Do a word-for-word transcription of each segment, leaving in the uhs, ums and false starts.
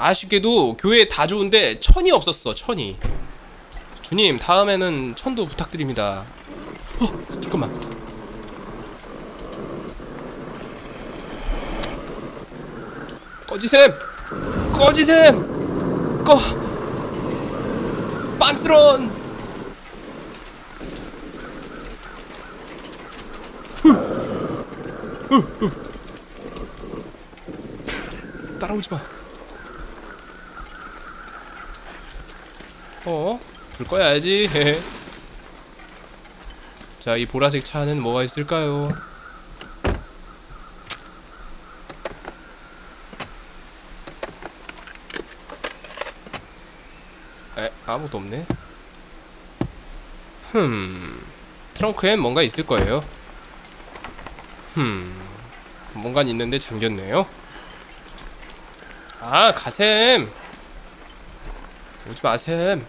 아쉽게도 교회 다 좋은데 천이 없었어. 천이. 주님 다음에는 천도 부탁드립니다. 어 잠깐만. 꺼지셈! 꺼지셈! 꺼! 빤스런! 흐! 흐! 흐! 따라오지마. 어? 불 꺼야지. 자, 이 보라색 차는 뭐가 있을까요? 에? 아무것도 없네. 흠... 트렁크엔 뭔가 있을 거예요. 흠... 뭔가 있는데 잠겼네요. 아, 가셈! 오지 마셈.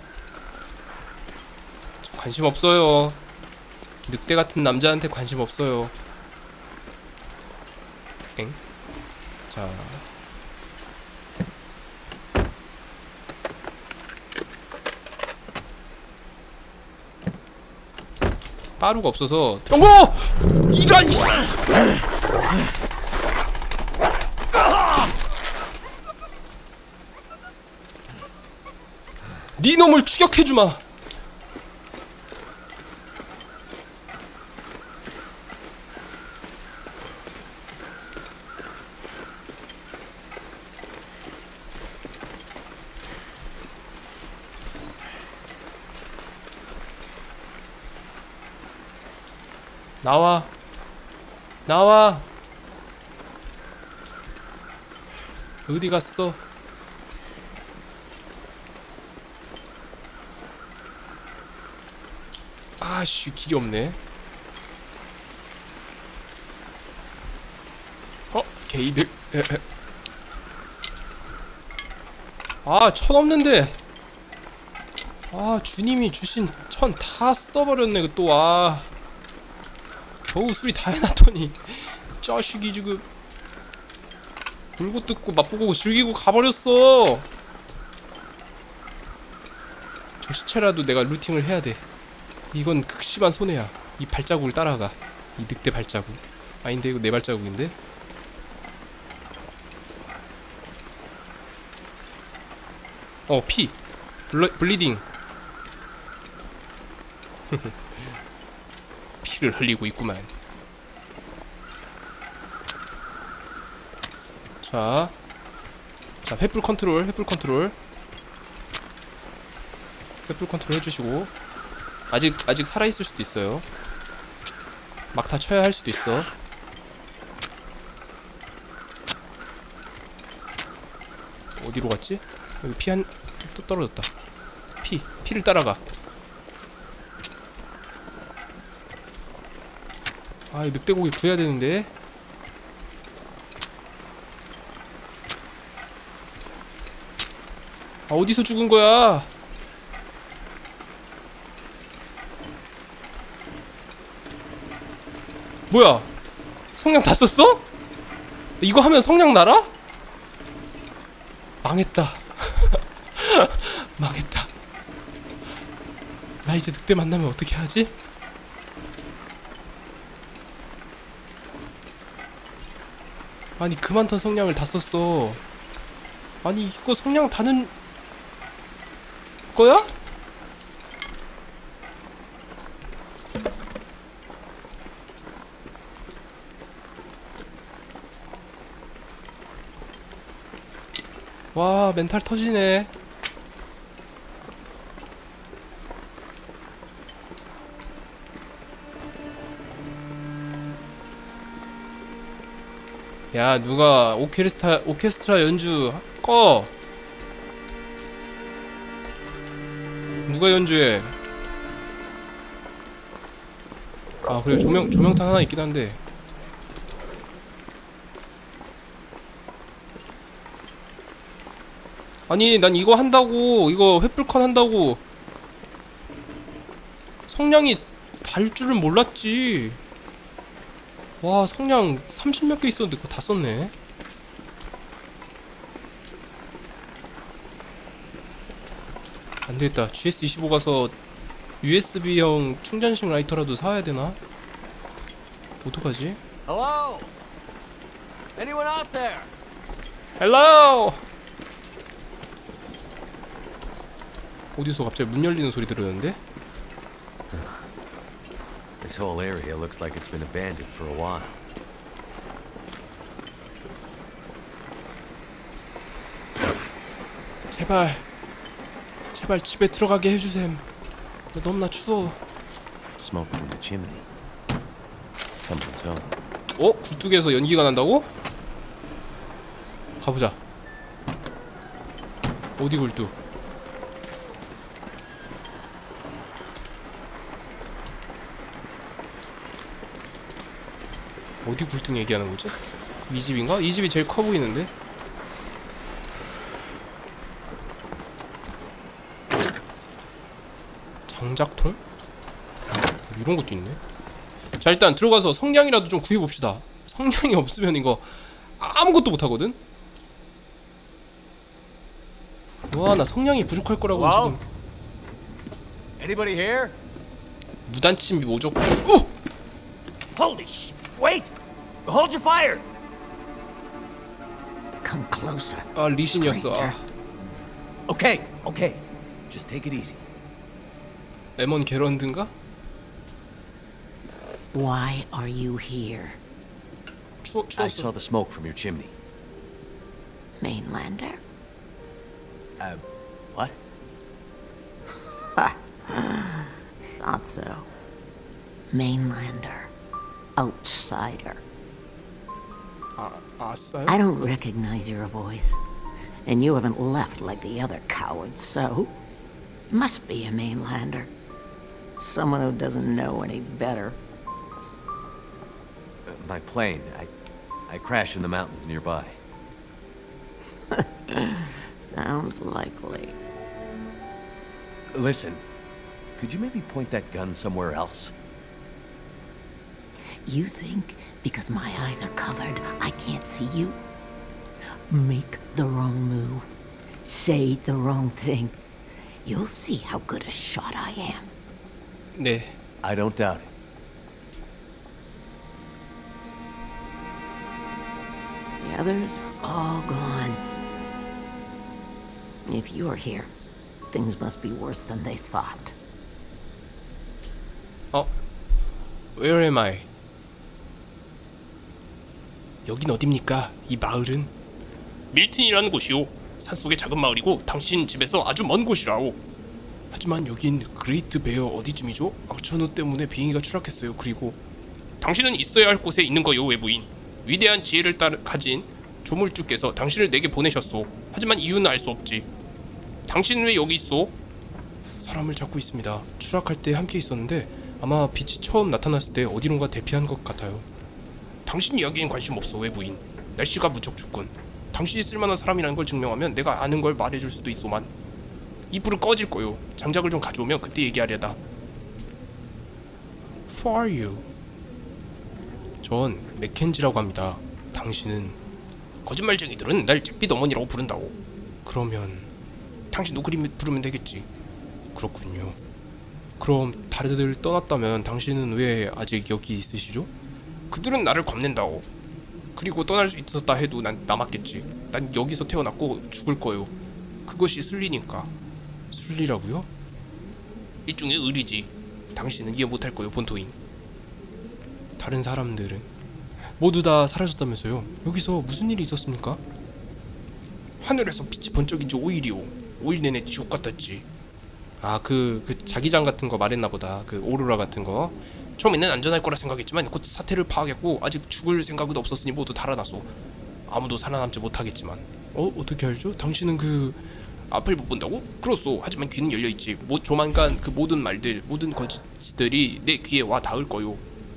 저 관심 없어요. 늑대 같은 남자한테 관심 없어요. 엥? 자. 빠루가 없어서. 어머! 이런! 네 놈을 추격해주마. 나와. 나와. 어디 갔어? 아씨, 길이 없네. 어? 게이드. 아, 천 없는데. 아, 주님이 주신 천 다 써버렸네. 또. 아, 겨우 수리 다 해놨더니 자식이 지금 물고 뜯고 맛보고 즐기고 가버렸어. 저 시체라도 내가 루팅을 해야돼. 이건 극심한 손해야. 이 발자국을 따라가. 이 늑대 발자국. 아닌데 이거 내 발자국인데? 어, 피! 블러, 블리딩. 피를 흘리고 있구만. 자, 자, 횃불 컨트롤, 횃불 컨트롤, 횃불 컨트롤 해주시고. 아직 아직 살아있을 수도 있어요. 막타 쳐야 할 수도 있어. 어디로 갔지? 여기 피 한 또 떨어졌다. 피 피를 따라가. 아, 이 늑대고기 구해야 되는데. 아, 어디서 죽은 거야? 뭐야? 성냥 다 썼어? 이거 하면 성냥 날아? 망했다. 망했다. 나 이제 늑대 만나면 어떻게 하지? 아니, 그 많던 성냥을 다 썼어. 아니, 이거 성냥 다는 거야? 와, 멘탈 터지네. 야, 누가 오케스트라 오케스트라 연주 꺼. 누가 연주해? 아, 그래, 조명 조명탄 하나 있긴 한데. 아니, 난 이거 한다고, 이거 횃불컨 한다고 성냥이 달 줄은 몰랐지. 와, 성냥 삼십 몇 개 있었는데 그거 다 썼네. 안되겠다. 지에스 이십오 가서 유에스비형 충전식 라이터라도 사야 되나? 어떡하지? Hello? Anyone out there? 헬로! 어디서 갑자기 문 열리는 소리 들었는데? This whole area looks like it's been abandoned for a while. 제발 제발 집에 들어가게 해주셈. 나 너무나 추워. Smoke from the chimney. Someone's home. 어? 굴뚝에서 연기가 난다고? 가보자. 어디 굴뚝? 어디 굴뚝 얘기하는 거지? 이 집인가? 이 집이 제일 커 보이는데? 장작통? 이런 것도 있네. 자, 일단 들어가서 성냥이라도 좀 구해봅시다. 성냥이 없으면 이거 아무것도 못하거든? 와, 나 성냥이 부족할 거라고 Hello? 지금. Anybody here? 무단침입 오적. 오! Holy sh! Wait! Hold your fire! Come closer. 아, 리신이었어. 아, Okay, okay. Just take it easy. 에먼 게런드인가? Why are you here? 추워, I saw 추웠어. the smoke from your chimney. Mainlander? Uh, what? Thought so. Mainlander. Outsider. 아, 아싸요? I don't recognize your voice. And you haven't left like the other cowards, so... Must be a mainlander. Someone who doesn't know any better. Uh, my plane. I, I crashed in the mountains nearby. Sounds likely. Listen, could you maybe point that gun somewhere else? You think because my eyes are covered, I can't see you? Make the wrong move. Say the wrong thing. You'll see how good a shot I am. 네. I don't doubt it. The others are all gone. If you're here, things must be worse than they thought. 어? Where am I? 여긴 어딥니까? 이 마을은? 밀튼이라는 곳이오. 산속의 작은 마을이고 당신 집에서 아주 먼 곳이라오. 하지만 여긴 그레이트 베어 어디쯤이죠? 악천후 때문에 비행기가 추락했어요. 그리고 당신은 있어야 할 곳에 있는 거요, 외부인. 위대한 지혜를 따, 가진 조물주께서 당신을 내게 보내셨소. 하지만 이유는 알 수 없지. 당신은 왜 여기 있소? 사람을 찾고 있습니다. 추락할 때 함께 있었는데 아마 빛이 처음 나타났을 때 어디론가 대피한 것 같아요. 당신 이야기엔 관심 없어, 외부인. 날씨가 무척 춥군. 당신이 쓸만한 사람이라는 걸 증명하면 내가 아는 걸 말해줄 수도 있소만. 이 불은 꺼질 거요. 장작을 좀 가져오면 그때 얘기하려다. Who are you? 전 맥켄지라고 합니다. 당신은? 거짓말쟁이들은 날 잿빛 어머니라고 부른다고. 그러면 당신도 그리 부르면 되겠지. 그렇군요. 그럼 다들 떠났다면 당신은 왜 아직 여기 있으시죠? 그들은 나를 겁낸다고. 그리고 떠날 수 있었다 해도 난 남았겠지. 난 여기서 태어났고 죽을 거요. 그것이 순리니까. 순리라고요? 일종의 의리지. 당신은 이해 못할 거요, 본토인. 다른 사람들은 모두 다 사라졌다면서요? 여기서 무슨 일이 있었습니까? 하늘에서 빛이 번쩍인 지 오 일이오. 오 일 내내 지옥 같았지. 아, 그, 그 자기장 같은 거 말했나 보다. 그 오로라 같은 거. 처음에는 안전할 거라 생각했지만 곧 사태를 파악했고 아직 죽을 생각은 없었으니 모두 달아났소. 아무도 살아남지 못하겠지만. 어? 어떻게 알죠? 당신은 그... 앞을 못 본다고? 그렇소. 하지만 귀는 열려있지. 뭐 조만간 그 모든 말들, 모든 거짓들이 내 귀에 와 닿을 거요.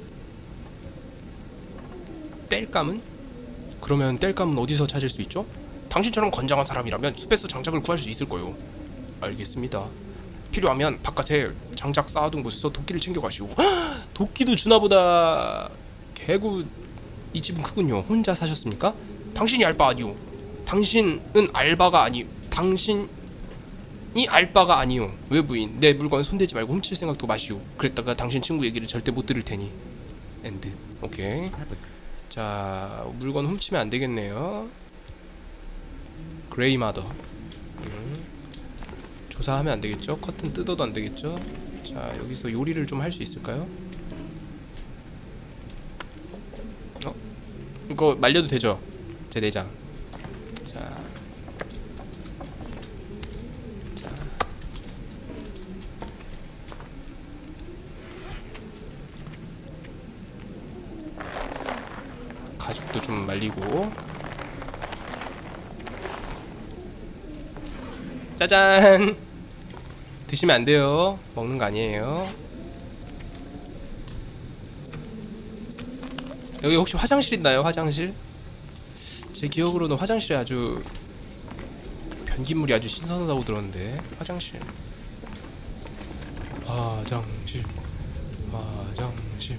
땔감은? 그러면 땔감은 어디서 찾을 수 있죠? 당신처럼 건장한 사람이라면 숲에서 장작을 구할 수 있을 거요. 알겠습니다. 필요하면 바깥에 장작 쌓아둔 곳에서 도끼를 챙겨가시오. 헉! 도끼도 주나보다. 개구. 이 집은 크군요. 혼자 사셨습니까? 당신이 알바 아니오. 당신은 알바가 아니. 당신이 알 바가 아니오. 외부인 내 물건 손대지 말고 훔칠 생각도 마시오. 그랬다가 당신 친구 얘기를 절대 못 들을 테니. 엔드. 오케이. 자, 물건 훔치면 안 되겠네요. 그레이 마더. 음. 조사하면 안 되겠죠? 커튼 뜯어도 안 되겠죠? 자, 여기서 요리를 좀 할 수 있을까요? 어? 이거 말려도 되죠? 제 내장. 자. 자. 가죽도 좀 말리고. 짜잔! 드시면 안 돼요. 먹는 거 아니에요. 여기 혹시 화장실 있나요? 화장실? 제 기억으로는 화장실이 아주 변기물이 아주 신선하다고 들었는데. 화장실. 화장실. 화장실.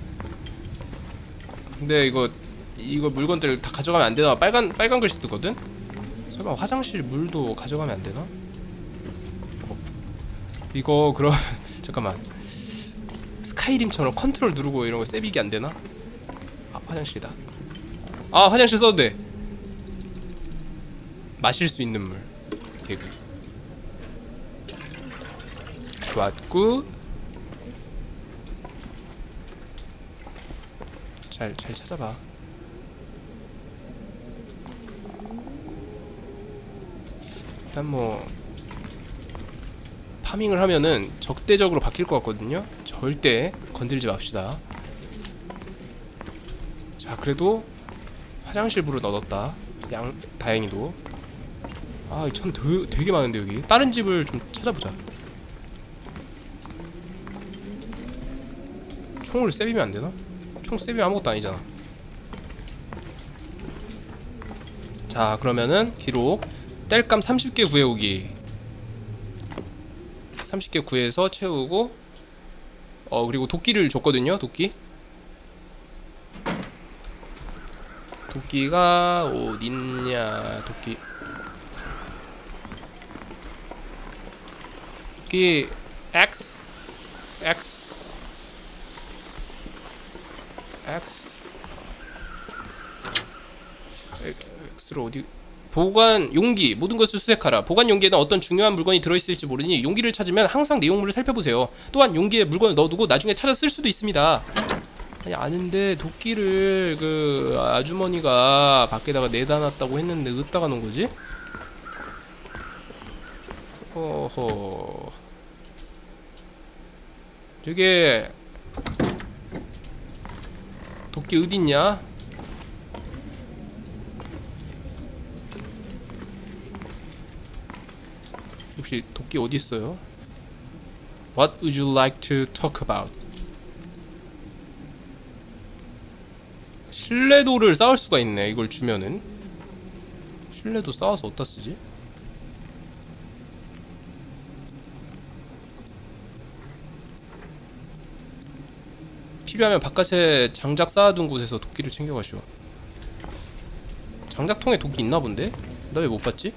근데 이거 이거 물건들 다 가져가면 안 되나? 빨간 빨간 글씨 뜨거든. 설마 화장실 물도 가져가면 안 되나? 어. 이거 그럼 잠깐만. 스카이림처럼 컨트롤 누르고 이런 거 세비기 안 되나? 아, 화장실이다. 아, 화장실 써도 돼. 마실 수 있는 물. 개구. 좋았고. 잘, 잘 찾아봐. 일단 뭐 파밍을 하면은 적대적으로 바뀔 것 같거든요. 절대 건들지 맙시다. 자, 그래도 화장실 물을 얻었다. 양, 다행히도. 아, 이 천 되게 많은데 여기. 다른 집을 좀 찾아보자. 총을 쎄비면 안 되나? 총 쎄비면 아무것도 아니잖아. 자, 그러면은 기록 땔감 삼십 개 구해오기. 삼십 개 구해서 채우고. 어, 그리고 도끼를 줬거든요. 도끼. 도끼가 어딨냐. 도끼 도끼 X X X X를 어디. 보관 용기. 모든 것을 수색하라. 보관 용기에는 어떤 중요한 물건이 들어있을지 모르니 용기를 찾으면 항상 내용물을 살펴보세요. 또한 용기에 물건을 넣어두고 나중에 찾아 쓸 수도 있습니다. 아니, 아는데 도끼를 그 아주머니가 밖에다가 내다 놨다고 했는데 어디다가 놓은 거지? 어허. 저게 도끼 어딨냐? 혹시 도끼 어디 있어요? What would you like to talk about? 신뢰도를 쌓을 수가 있네. 이걸 주면은 신뢰도 쌓아서 어디다 쓰지? 필요하면 바깥에 장작 쌓아둔 곳에서 도끼를 챙겨가시오. 장작통에 도끼 있나 본데? 나 왜 못 봤지?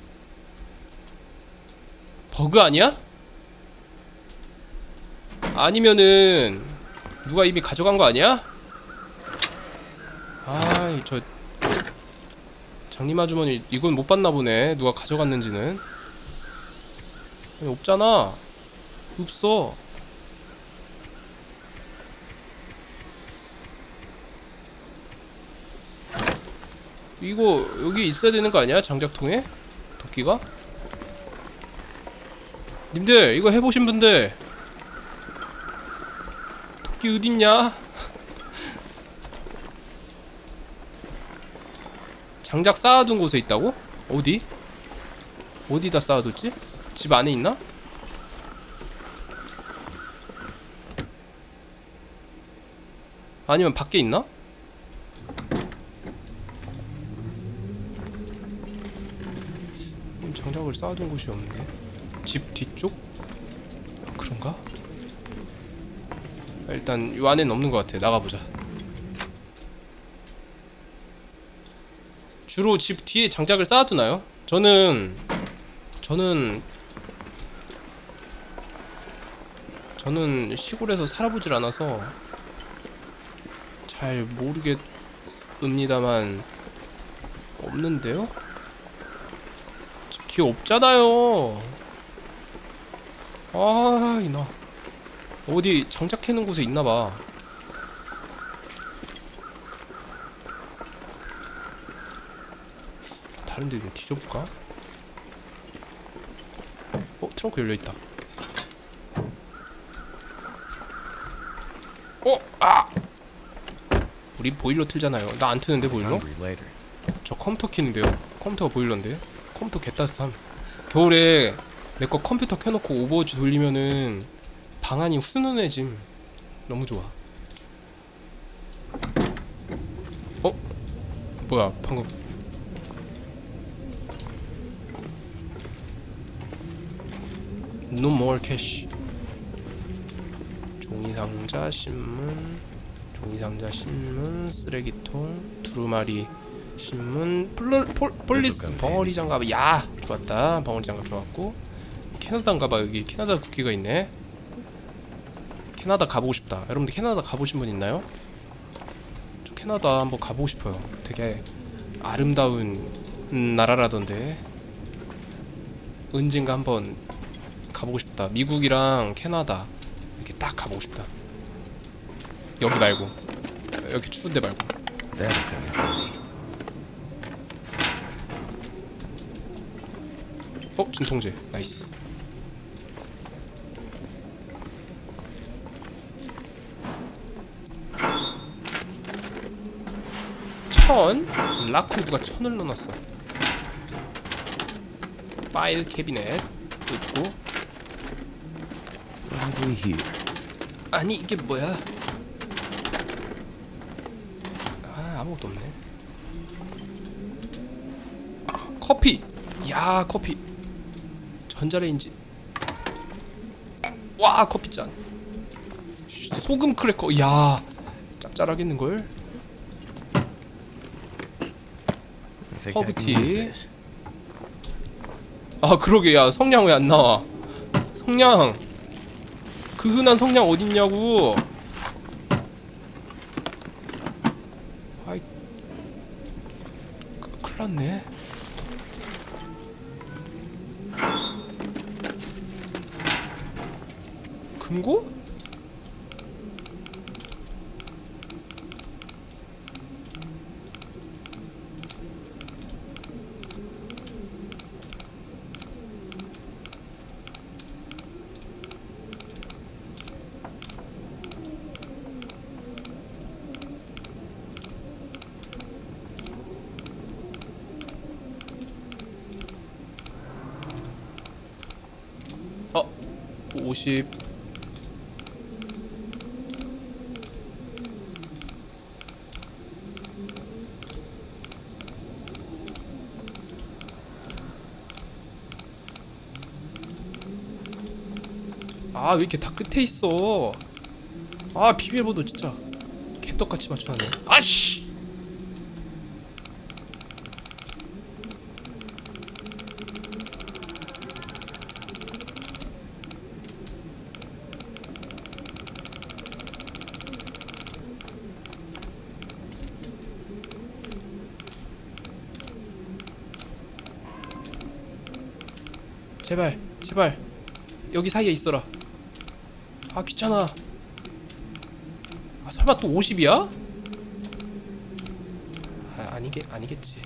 버그 아니야? 아니면은 누가 이미 가져간 거 아니야? 아이, 저 장님 아주머니 이건 못 봤나 보네. 누가 가져갔는지는. 아니, 없잖아. 없어. 이거 여기 있어야 되는 거 아니야? 장작통에? 도끼가? 님들 이거 해보신 분들 도끼 어딨냐? 장작 쌓아둔 곳에 있다고? 어디? 어디다 쌓아뒀지? 집 안에 있나? 아니면 밖에 있나? 장작을 쌓아둔 곳이 없네. 집 뒤쪽? 그런가? 일단 요 안에는 없는 것 같아. 나가보자. 주로 집 뒤에 장작을 쌓아두나요? 저는 저는 저는 시골에서 살아보질 않아서 잘 모르겠습니다만 없는데요? 뒤에 없잖아요. 아, 이나 어디 장착해놓은 곳에 있나봐. 다른데 좀 뒤져볼까? 어? 트렁크 열려있다. 어? 아! 우리 보일러 틀잖아요. 나 안 트는데 보일러? Hungry later. 저 컴퓨터 키는데요? 컴퓨터가 보일러인데? 컴퓨터 개따뜻함. 겨울에 내 거 컴퓨터 켜놓고 오버워치 돌리면은 방안이 훈훈해짐. 너무 좋아. 어? 뭐야 방금 No more cash. 종이상자, 신문, 종이상자, 신문, 쓰레기통, 두루마리, 신문, 폴, 폴, 폴리스, 벙어리 장갑. 야, 좋았다. 벙어리 장갑 좋았고. 캐나다인가봐. 여기 캐나다 국기가 있네. 캐나다 가보고 싶다. 여러분들 캐나다 가보신 분 있나요? 저 캐나다 한번 가보고 싶어요. 되게 아름다운 나라라던데. 언젠가 한번 가보고 싶다. 미국이랑 캐나다 이렇게 딱 가보고 싶다. 여기 말고 여기 추운데 말고. That'll come in handy. 어? 진통제 나이스. 천? 라크에 누가 천을 넣어놨어. 파일 캐비넷 있고. What have we here? 아니 이게 뭐야? 아 아무것도 없네. 커피! 야 커피 전자레인지. 와 커피잔. 소금 크래커. 야 짭짤하겠는걸? I think I can use 허브티. this. 아 그러게. 야 성냥 왜 안 나와? 성냥 그 흔한 성냥 어딨냐고. 아이 그, 큰일났네. 금고? 어? 오십. 아 왜 이렇게 다 끝에 있어. 아 비밀번호 진짜 개떡같이 맞춰놨네. 아씨. 제발 제발 여기 사이에 있어라. 아 귀찮아. 아 설마 또 오십이야? 아 아니게 아니겠지.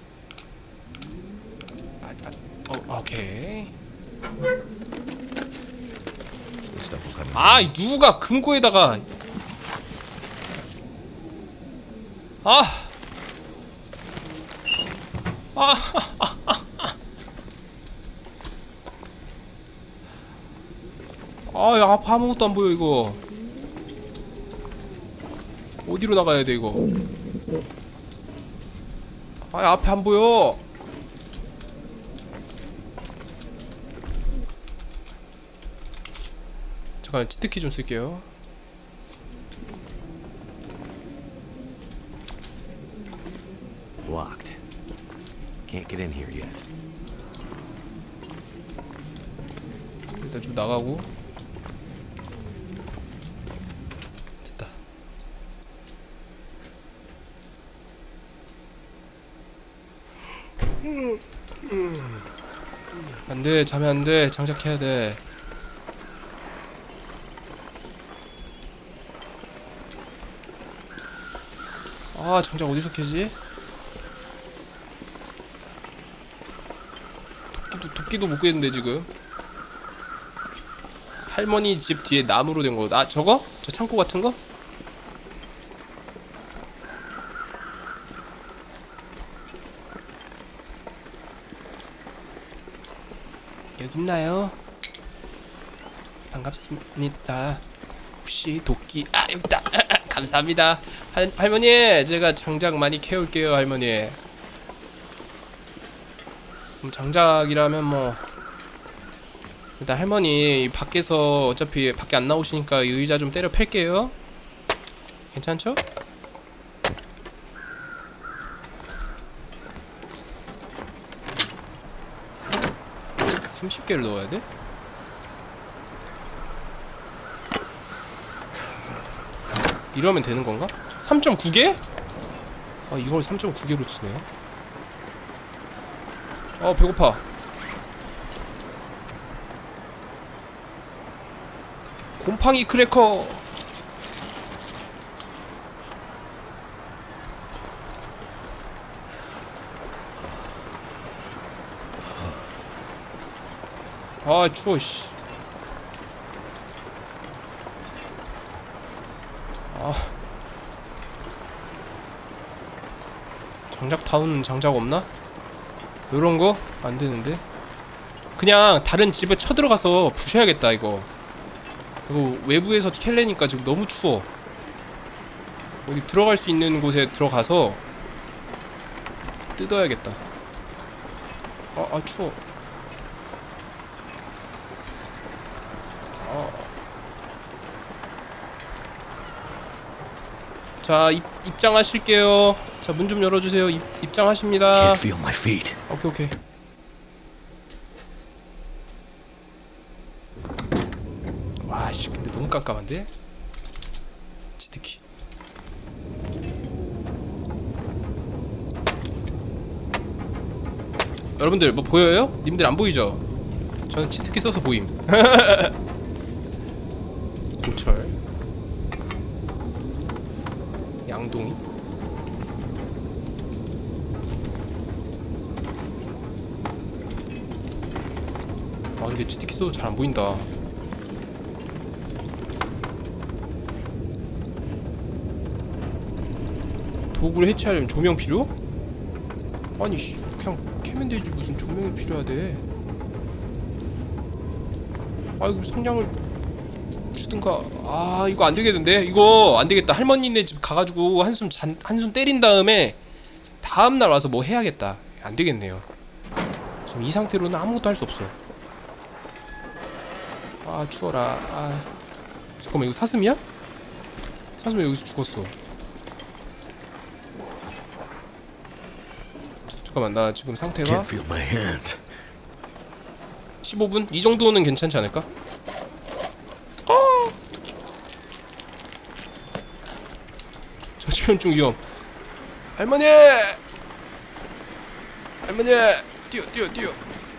아, 아, 어 오케이. This stuff will come in 아 누가 금고에다가. 아 아, 아, 야, 앞 아무것도 안 보여 이거. 어디로 나가야 돼 이거? 아, 앞에 안 보여. 잠깐 치트키 좀 쓸게요. locked. Can't get in here yet. 일단 좀 나가고. 안돼, 자면 안돼. 장작해야 돼. 아, 장작 어디서 캐지? 도끼도, 도끼도 못 깨는데 지금. 할머니 집 뒤에 나무로 된 거. 아, 저거? 저 창고 같은 거? 여기 있나요? 반갑습니다. 혹시 도끼... 아, 여기 있다. 감사합니다. 할, 할머니, 제가 장작 많이 캐올게요, 할머니. 음, 장작이라면 뭐 일단 할머니 밖에서 어차피 밖에 안 나오시니까 이 의자 좀 때려 팰게요. 괜찮죠? 삼십 개를 넣어야 돼? 이러면 되는 건가? 삼 점 구 개? 아, 이걸 삼 점 구 개로 치네. 어, 배고파. 곰팡이 크래커. 아, 추워, 씨. 아, 장작 타운 장작 없나? 요런거? 안되는데? 그냥 다른 집에 쳐들어가서 부셔야겠다 이거. 이거 외부에서 캘래니까 지금 너무 추워. 어디 들어갈 수 있는 곳에 들어가서 뜯어야겠다. 아, 아 추워. 아. 자, 입, 입장하실게요. 자, 문 좀 열어주세요. 입, 입장하십니다. Can't feel my feet. 오케이, 오케이. 와, 씨, 근데 너무 깜깜한데? 치트키. 여러분들 뭐 보여요? 님들 안 보이죠? 저는 치트키 써서 보임. 고철. 양동이. 아, 근데 치트키 써도 잘 안 보인다. 도구를 해체하려면 조명 필요? 아니, 씨, 그냥 캐면 되지 무슨 조명이 필요하대. 아이고, 성냥을 주든가. 아, 이거 안 되겠는데? 이거 안 되겠다. 할머니네 집 가가지고 한숨 잔, 한숨 때린 다음에 다음날 와서 뭐 해야겠다. 안 되겠네요. 지금 이 상태로는 아무것도 할 수 없어. 아, 추워라. 아, 잠깐만, 이거 사슴이야? 사슴이 여기서 죽었어. 잠깐만, 나 지금 상태가 Can't feel my hands. 십오 분? 이 정도는 괜찮지 않을까? 어! 저출연증 위험. 할머니! 할머니! 뛰어, 뛰어, 뛰어.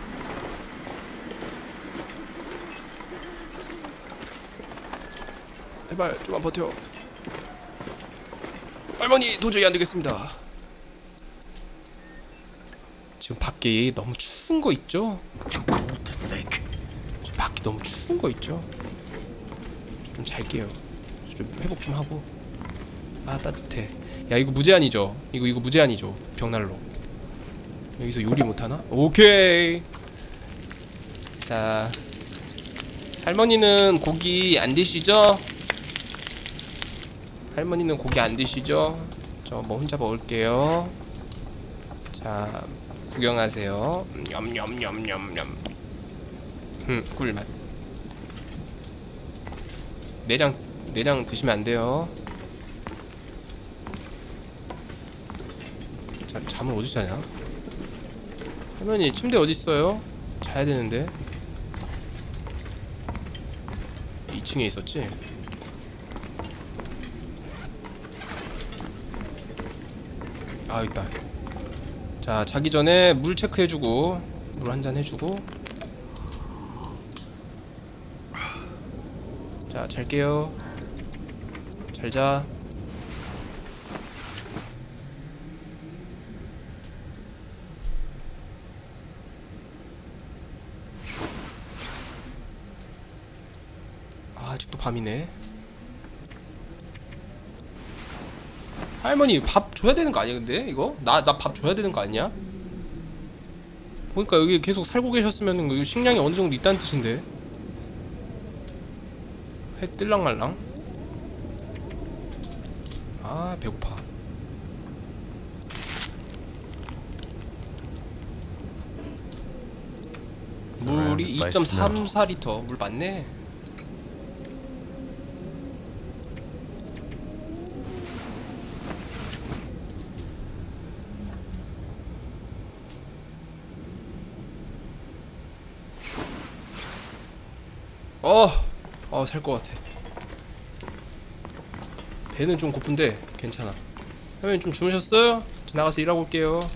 제발 좀만 버텨. 할머니, 도저히 안 되겠습니다. 지금 밖에 너무 추운 거 있죠? Too cold to think. 지금 밖에 너무 추운 거 있죠? 좀 잘게요. 좀 회복 좀 하고. 아, 따뜻해. 야, 이거 무제한이죠? 이거 이거 무제한이죠? 벽난로. 여기서 요리 못하나? 오케이. 자, 할머니는 고기 안 드시죠? 할머니는 고기 안 드시죠? 저 뭐 혼자 먹을게요. 자, 구경하세요. 냠냠냠냠냠. 음, 꿀맛. 내장 내장 드시면 안 돼요. 자, 잠을 어디 자냐? 할머니, 침대 어디 있어요? 자야 되는데. 이 층에 있었지? 아, 있다. 자, 자기 전에 물 체크해주고, 물 한 잔 해주고. 자, 잘게요. 잘자. 아, 아직도 밤이네. 할머니 밥 줘야 되는 거 아니야? 근데 이거? 나 나 밥 줘야 되는 거 아니야? 보니까 여기 계속 살고 계셨으면 은 식량이 어느 정도 있다는 뜻인데. 해 뜰랑말랑. 아, 배고파. 물이 이 점 삼사 리터. 물 많네. 어, 어, 살 것 같아. 배는 좀 고픈데 괜찮아. 형님 좀 주무셨어요? 저 나가서 일하고 올게요.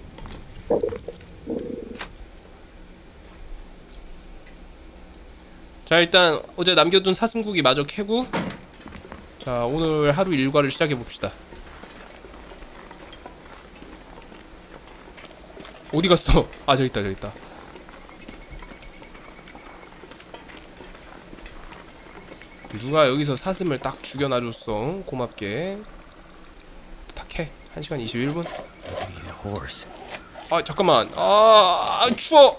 자, 일단 어제 남겨둔 사슴고기 마저 캐고, 자, 오늘 하루 일과를 시작해봅시다. 어디 갔어? 아, 저기 있다, 저기 있다. 누가 여기서 사슴을 딱 죽여놔줬어. 고맙게. 딱 해. 한 시간 이십일 분. 아, 잠깐만. 아, 아 추워.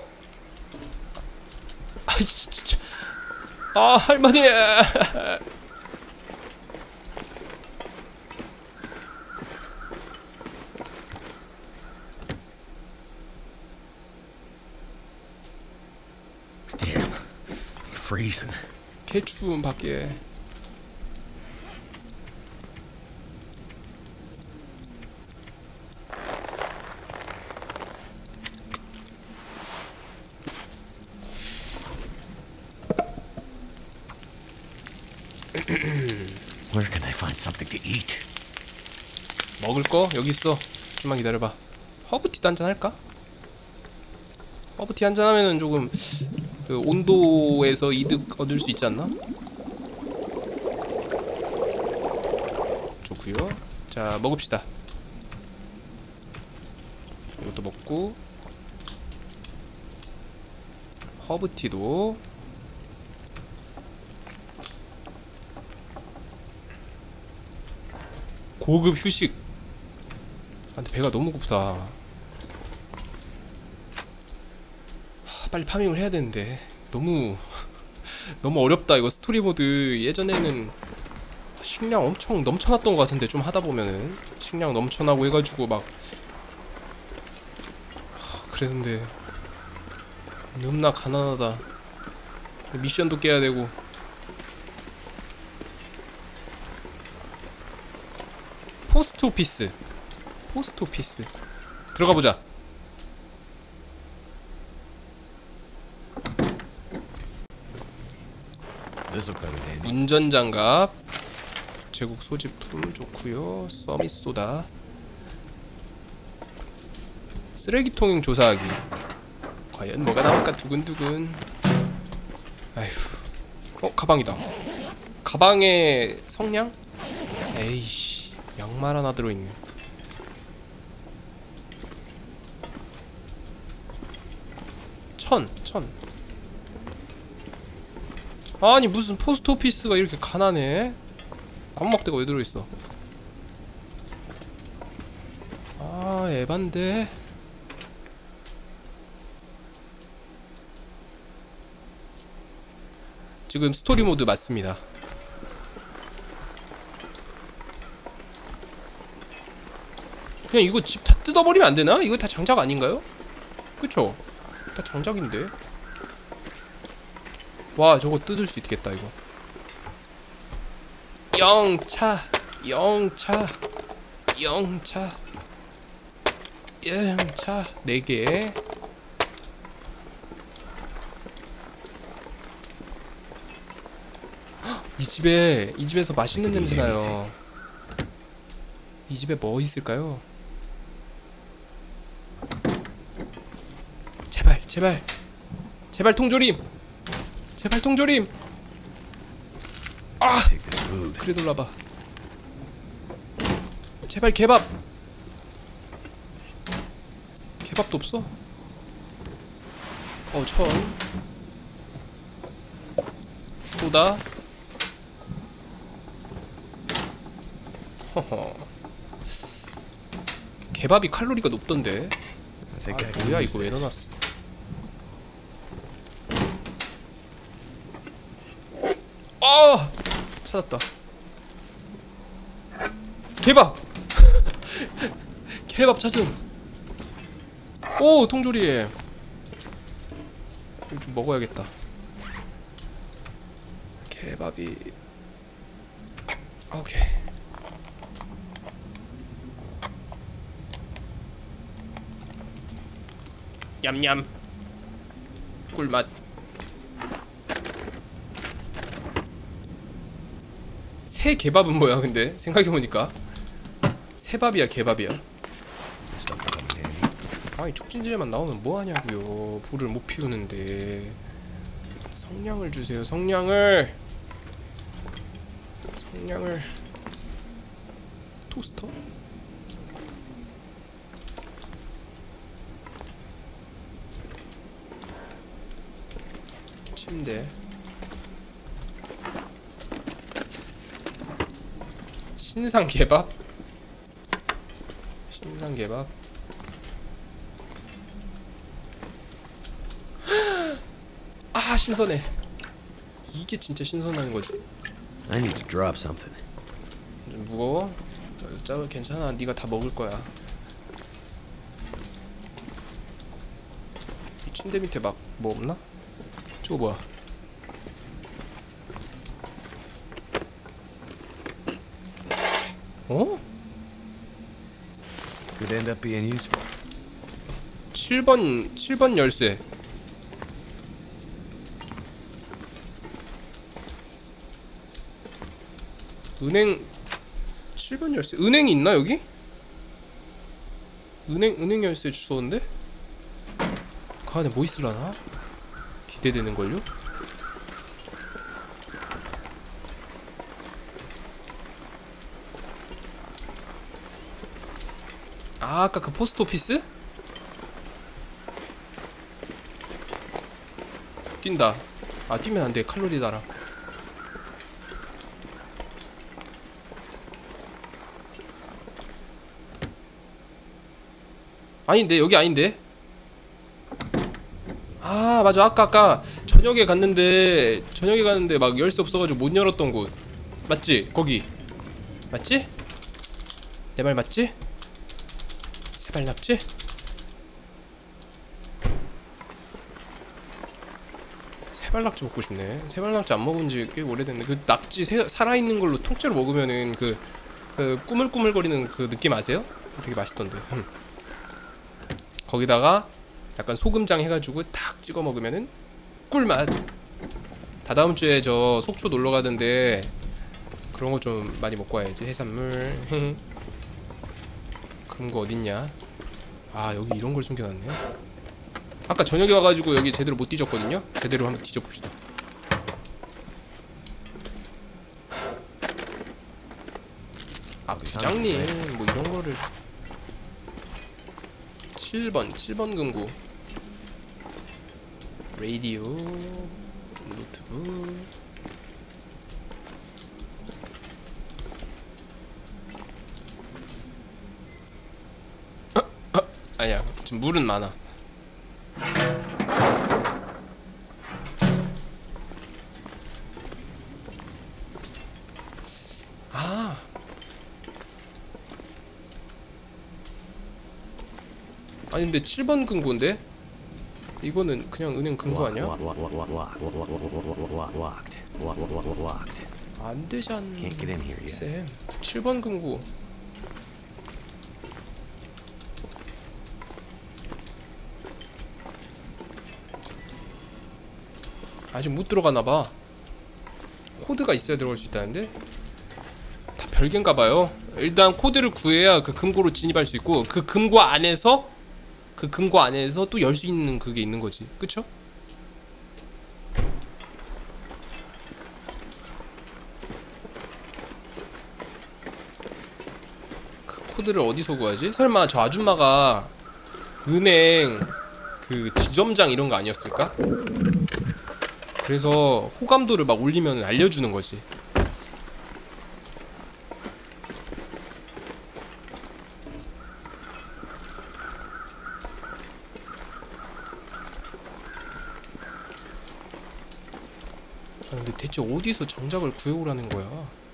아, 진짜. 아, 할머니. Damn. I'm freezing. 개추운 밖에. Where can I find something to eat? 먹을 거 여기 있어. 좀만 기다려봐. 허브티도 한잔 할까? 허브티 한잔 하면은 조금 그 온도에서 이득 얻을 수 있지 않나? 좋구요. 자, 먹읍시다. 이것도 먹고, 허브티도. 고급 휴식. 아, 근데 배가 너무 고프다. 하, 빨리 파밍을 해야 되는데 너무 너무 어렵다. 이거 스토리 모드 예전에는 식량 엄청 넘쳐났던 것 같은데, 좀 하다 보면은 식량 넘쳐나고 해가지고 막 하, 그랬는데 너무나 가난하다. 미션도 깨야 되고. 포스트 오피스. 포스트 오피스. 들어가 보자. 운전장갑, 제국 소지품 좋구요. 서밋소다. 쓰레기통행 조사하기. 과연 뭐가 나올까 두근두근. 아휴. 어, 가방이다. 가방에 성냥? 에이씨, 양말 하나 들어있네. 천, 천. 아니, 무슨 포스트 오피스가 이렇게 가난해? 나무막대가 왜 들어있어? 아, 에반데. 지금 스토리 모드 맞습니다. 그냥 이거 집 다 뜯어버리면 안 되나? 이거 다 장작 아닌가요? 그쵸? 다 장작인데. 와, 저거 뜯을 수 있겠다 이거. 영차, 영차, 영차, 영차. 네 개. 이 집에, 이 집에서 맛있는 냄새 나요. 이 집에 뭐 있을까요? 제발 제발 통조림 제발 통조림. 아 Take this food. 그래 놀라봐. 제발 개밥. 개밥도 없어? 어 천. 소다. 허허. 개밥이 칼로리가 높던데. I think I 아 can 뭐야 use 이거 왜 this. 넣어놨어. 아 찾았다. 개밥. 개밥 찾음. 오 통조리에. 이거 좀 먹어야겠다. 개밥이. 오케이. 냠냠. 꿀맛. 새 개밥은 뭐야 근데 생각해보니까 새밥이야 개밥이야. Stuff will come in handy. 아니 촉진제만 나오면 뭐하냐고요. 불을 못 피우는데. 성냥을 주세요. 성냥을. 성냥을. 토스터? 침대. 신상 개밥? 신상 개밥? 아 신선해. 이게 진짜 신선한 거지. I need to drop something. 좀 무거워? 짜 괜찮아. 네가 다 먹을 거야. 이 침대 밑에 막 뭐 없나? 저거 뭐야? 어? Could end up being useful. 칠 번 칠 번 열쇠. 은행 칠 번 열쇠. 은행이 있나 여기? 은행 은행 열쇠 주웠는데? 그 안에 뭐 있으려나? 기대되는 걸요? 아, 아까 그 포스트 오피스? 뛴다. 아, 뛰면 안 돼. 칼로리 달아. 아닌데, 여기 아닌데? 아, 맞아. 아까 아까 저녁에 갔는데 저녁에 갔는데 막 열쇠 없어가지고 못 열었던 곳 맞지? 거기 맞지? 내 말 맞지? 세발낙지? 세발낙지 먹고 싶네. 세발낙지 안 먹은지 꽤 오래됐네. 그 낙지 세, 살아있는 걸로 통째로 먹으면은 그, 그 꾸물꾸물거리는 그 느낌 아세요? 되게 맛있던데. 거기다가 약간 소금장 해가지고 탁 찍어 먹으면은 꿀맛. 다다음 주에 저 속초 놀러 가던데 그런 거 좀 많이 먹고 와야지. 해산물. 그런 거 어딨냐? 아 여기 이런 걸 숨겨놨네. 아까 저녁에 와가지고 여기 제대로 못 뒤졌거든요. 제대로 한번 뒤져봅시다. 아 부장님 뭐 이런 거를. 칠 번 칠 번 금고. 라디오 노트북. 어? 어? 아니야 지금 물은 많아. 아 아니 근데 칠 번 금고인데? 이거는 그냥 은행 금고 아니야? 안 되잖아. 쌤 칠 번 금고. 아직 못 들어가나봐. 코드가 있어야 들어갈 수 있다는데? 다 별개인가봐요. 일단 코드를 구해야 그 금고로 진입할 수 있고 그 금고 안에서 그 금고 안에서 또 열 수 있는 그게 있는 거지. 그쵸? 그 코드를 어디서 구하지? 설마 저 아줌마가 은행 그 지점장 이런 거 아니었을까? 그래서 호감도를 막 올리면 알려주는 거지. 아, 근데 대체 어디서 장작을 구해오라는 거야?